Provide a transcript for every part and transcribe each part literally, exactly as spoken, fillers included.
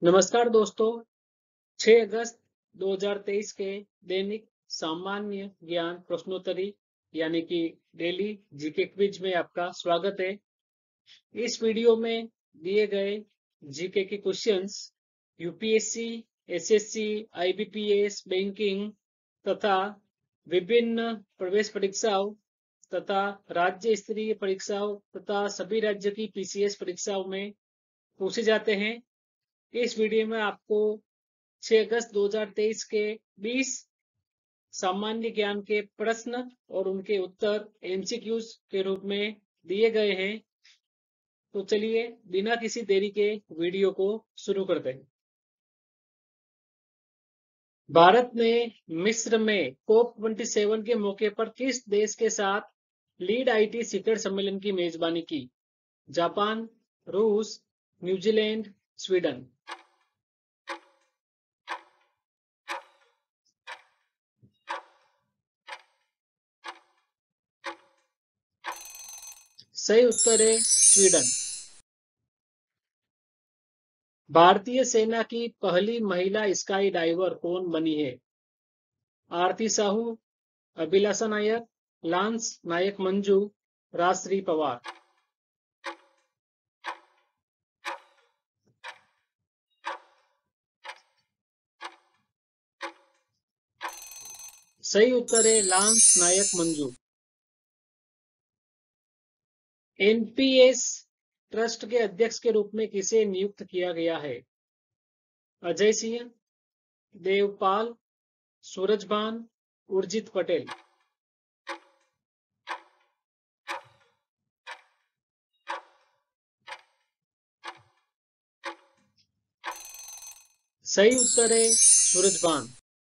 नमस्कार दोस्तों, छह अगस्त दो हज़ार तेईस के दैनिक सामान्य ज्ञान प्रश्नोत्तरी यानी कि डेली जीके क्विज में आपका स्वागत है। इस वीडियो में दिए गए जीके के questions UPSC, SSC, IBPS, banking तथा विभिन्न प्रवेश परीक्षाओं तथा राज्य स्तरीय परीक्षाओं तथा सभी राज्य की पीसीएस परीक्षाओं में पूछे जाते हैं। इस वीडियो में आपको छह अगस्त दो हज़ार तेईस के बीस सामान्य ज्ञान के प्रश्न और उनके उत्तर एमसीक्यूज के रूप में दिए गए हैं। तो चलिए बिना किसी देरी के वीडियो को शुरू करते हैं। भारत ने मिस्र में कोप सत्ताईस के मौके पर किस देश के साथ लीड आईटी शिखर सम्मेलन की मेजबानी की? जापान, रूस, न्यूजीलैंड, स्वीडन। सही उत्तर है स्वीडन। भारतीय सेना की पहली महिला स्काई डाइवर कौन बनी है? आरती साहू, अभिलाषा नायक, लांस नायक मंजू, राजश्री पवार। सही उत्तर है lance Naik Manju. NPS trust के अध्यक्ष के रूप में किसे नियुक्त किया गया है? अजय सिंह, देवपाल, सूरजभान, उर्जित पटेल। सही उत्तर है सूरजभान।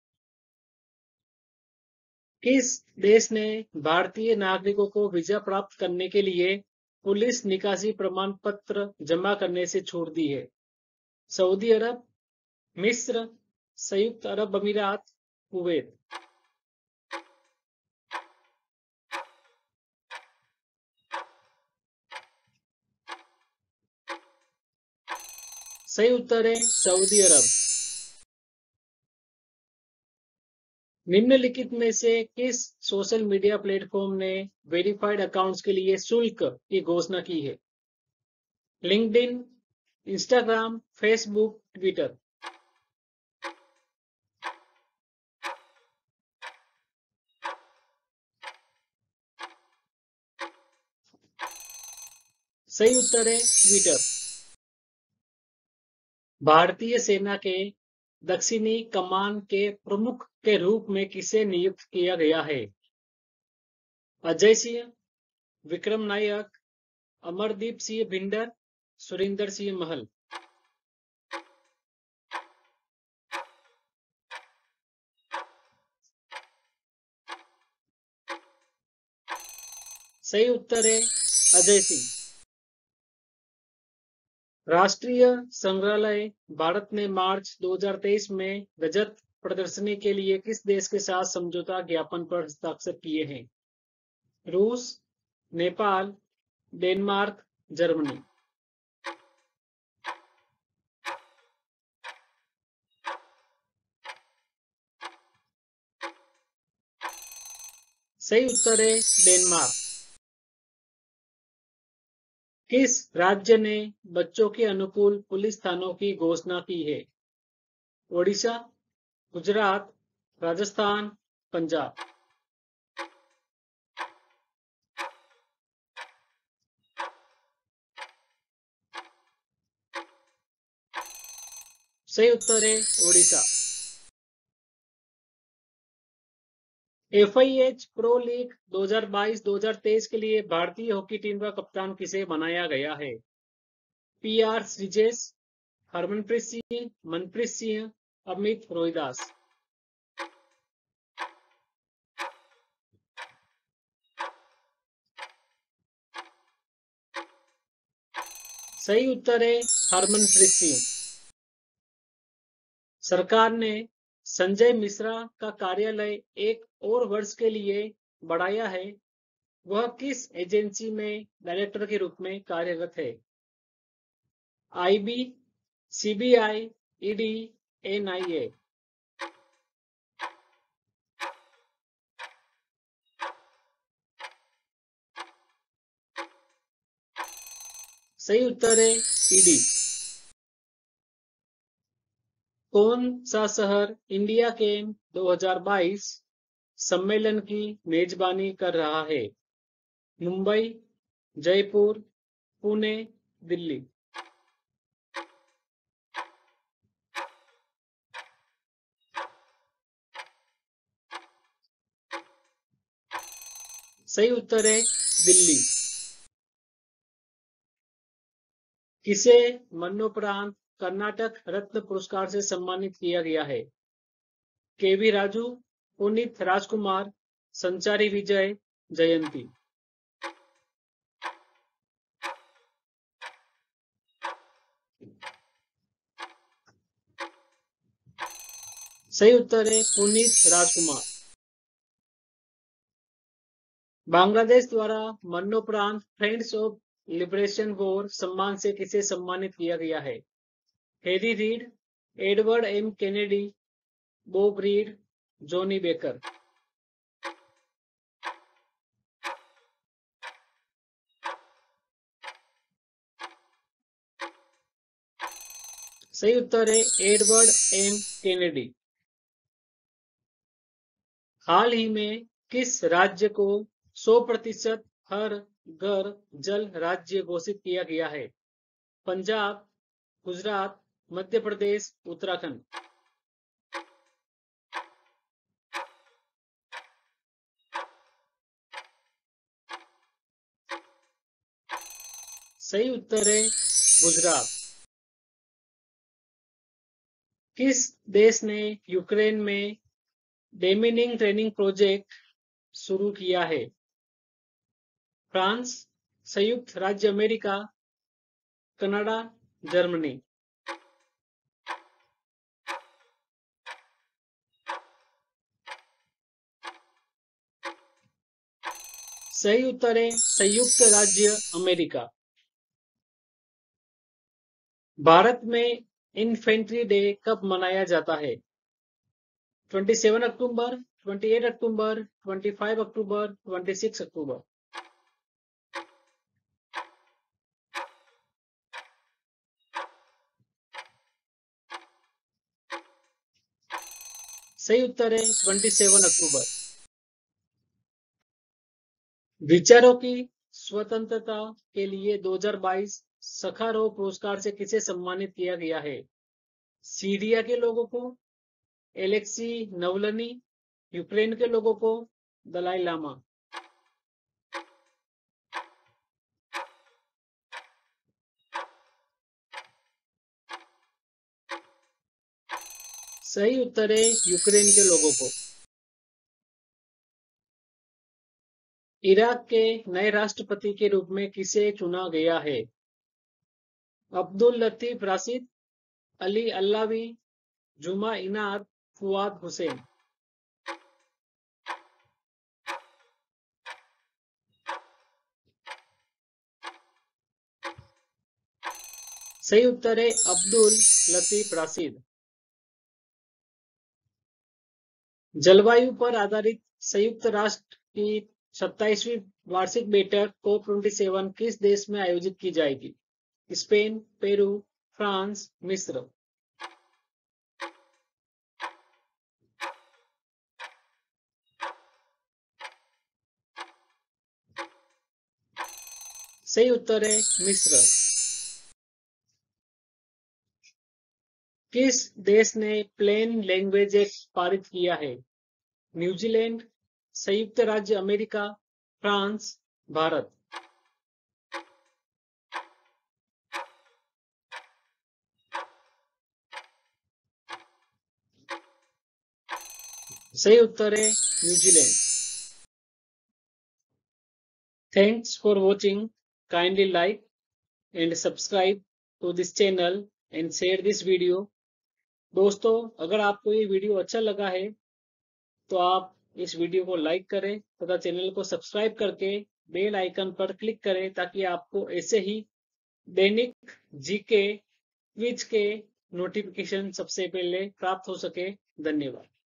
किस देश ने भारतीय नागरिकों को वीजा प्राप्त करने के लिए पुलिस निकासी प्रमाण पत्र जमा करने से छूट दी है? सऊदी अरब, मिस्र, संयुक्त अरब अमीरात, कुवैत। सही उत्तर है सऊदी अरब। निम्नलिखित में से किस सोशल मीडिया प्लेटफॉर्म ने वेरीफाइड अकाउंट्स के लिए शुल्क की घोषणा की है? LinkedIn, Instagram, Facebook, Twitter. सही उत्तर है ट्विटर। भारतीय सेना के दक्षिणी कमान के प्रमुख के रूप में किसे नियुक्त किया गया है? अजय सिंह, विक्रम नायक, अमरदीप सिंह भिंडर, सुरेंद्र सिंह महल। सही उत्तर है अजय सिंह। राष्ट्रीय संग्रहालय भारत ने मार्च दो हज़ार तेईस में रजत प्रदर्शनी के लिए किस देश के साथ समझौता ज्ञापन पर हस्ताक्षर किए हैं? रूस, नेपाल, डेनमार्क, जर्मनी। सही उत्तर है डेनमार्क। किस राज्य ने बच्चों के अनुकूल पुलिस थानों की घोषणा की है? ओडिशा, गुजरात, राजस्थान, पंजाब। सही उत्तर है ओडिशा। एफआईएच प्रो लीग दो हज़ार बाईस दो हज़ार तेईस के लिए भारतीय हॉकी टीम का कप्तान किसे बनाया गया है? P R Sreejesh, Harmanpreet Singh, Manpreet Singh, Amit Rohidas. सही उत्तर है हरमनप्रीत सिंह। सरकार ने संजय मिश्रा का कार्यालय एक और वर्ष के लिए बढ़ाया है। वह किस एजेंसी में डायरेक्टर के रूप में कार्यरत है? IB, CBI, ED, NIA. सही उत्तर है ईडी। कौन सा शहर इंडिया केम दो हज़ार बाईस सम्मेलन की मेजबानी कर रहा है? मुंबई, जयपुर, पुणे, दिल्ली। सही उत्तर है दिल्ली। किसे मरणोपरांत कर्नाटक रत्न पुरस्कार से सम्मानित किया गया है? केवी राजू, पुनीत राजकुमार, संचारी विजय, जयंती। सही उत्तर है पुनीत राजकुमार। बांग्लादेश द्वारा मरणोपरांत फ्रेंड्स ऑफ लिबरेशन वॉर सम्मान से किसे सम्मानित किया गया है? Harry Reid, Edward M Kennedy, Bob Reid, Johnny Baker. सही उत्तर है एडवर्ड एम केनेडी। हाल ही में किस राज्य को सौ प्रतिशत हर घर जल राज्य घोषित किया गया है? पंजाब, गुजरात, मध्य प्रदेश, उत्तराखंड। सही उत्तर है गुजरात। किस देश ने यूक्रेन में डेमिनिंग ट्रेनिंग प्रोजेक्ट शुरू किया है? फ्रांस, संयुक्त राज्य अमेरिका, कनाडा, जर्मनी। सही उत्तर है संयुक्त राज्य अमेरिका। भारत में इन्फेंट्री डे कब मनाया जाता है? सत्ताईस अक्टूबर, अट्ठाईस अक्टूबर, पच्चीस अक्टूबर, छब्बीस अक्टूबर। सही उत्तर है सत्ताईस अक्टूबर। विचारों की स्वतंत्रता के लिए दो हज़ार बाईस सखारोव पुरस्कार से किसे सम्मानित किया गया है? सीरिया के लोगों को, एलेक्सी नवलनी, यूक्रेन के लोगों को, दलाई लामा। सही उत्तर है यूक्रेन के लोगों को। इराक के नए राष्ट्रपति के रूप में किसे चुना गया है? अब्दुल लतीफ राशिद, अली अल्लावी, जुमा इनाद, फुआद हुसैन। सही उत्तर है अब्दुल लतीफ राशिद। जलवायु पर आधारित संयुक्त राष्ट्र की सत्ताईसवीं वार्षिक बैठक कोप सत्ताईस किस देश में आयोजित की जाएगी? स्पेन, पेरू, फ्रांस, मिस्र। सही उत्तर है मिस्र। किस देश ने प्लेन लैंग्वेज एक्ट पारित किया है? न्यूजीलैंड, संयुक्त राज्य अमेरिका, फ्रांस, भारत। सही उत्तर है New Zealand. Thanks for watching. Kindly like and subscribe to this channel and share this video. दोस्तों, अगर आपको ये वीडियो अच्छा लगा है तो आप इस वीडियो को लाइक करें तथा चैनल को सब्सक्राइब करके बेल आइकन पर क्लिक करें ताकि आपको ऐसे ही दैनिक जीके, क्विज के नोटिफिकेशन सबसे पहले प्राप्त हो सके। धन्यवाद।